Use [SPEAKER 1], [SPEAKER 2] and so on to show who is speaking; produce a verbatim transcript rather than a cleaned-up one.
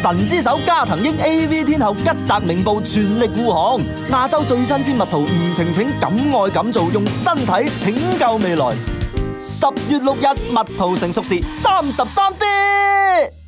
[SPEAKER 1] 神之手加藤鷹 A V 天后吉澤明步全力護航，亞洲最新鮮蜜桃吳晴晴敢愛敢做，用身體拯救未來。十月六日蜜桃成熟時三十三 D。